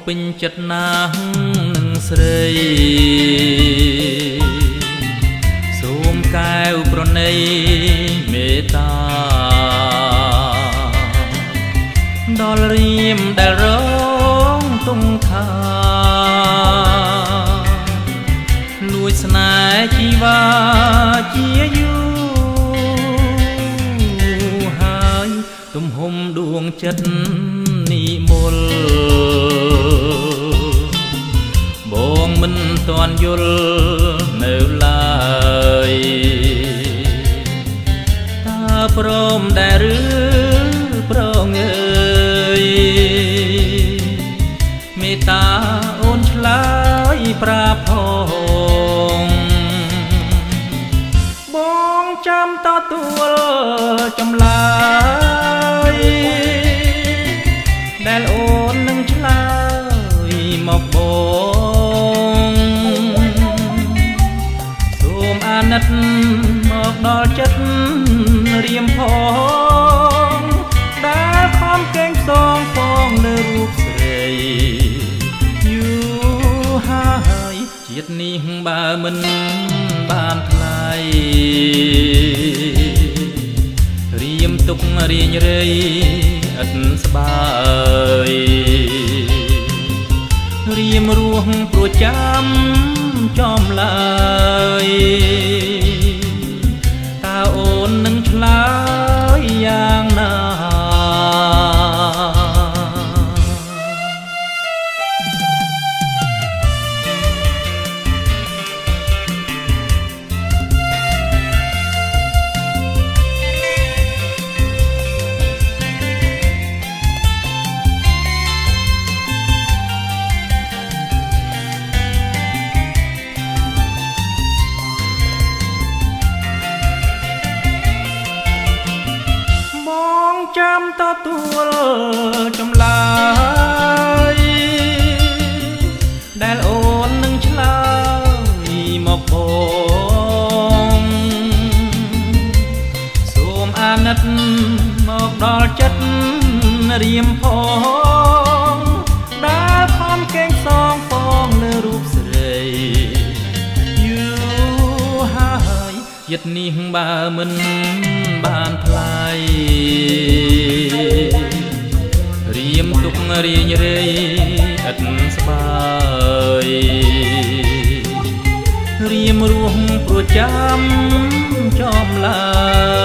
ពេញចិត្តណាស់នឹងស្រីសូមកែវប្រណីមេត្តាដល់រៀមដែលរងទុំថាលួចស្នេហ៍ជីវាជាយូរហើយទំហំដួងចិត្តនិមលបងមិនទាន់យល់នៅឡើយតើព្រមដែរឬប្រងអើយមេត្តាអូនឆ្លើយប្រាប់ផងបងចាំទទួលចម្លើយដែលអូននឹងឆ្លើយមកបងសូមអាណិតមកដល់ចិត្តរៀមផងដែលខំកេងផ្សងផងលើរូបស្រីយូរហើយជាតិនេះបើមិនបានថ្លៃរៀមទុករៀងរៃឥតស្បើយរៀមរស់ព្រោះចាំចំឡើយតើអូននឹងឆ្លើយយ៉ាងណាចាំទទួលចម្លើយដែលអូននឹងឆ្លើយមកបងសូមអាណិតមកដល់ចិត្តរៀមផងដែលខំកេងសងផងលើរូបស្រីយូរហើយចិត្តនេះបើមិនបានថ្លៃរៀមទុករៀងរៃឥតស្បើយរៀមរស់ព្រោះចាំចំឡើយ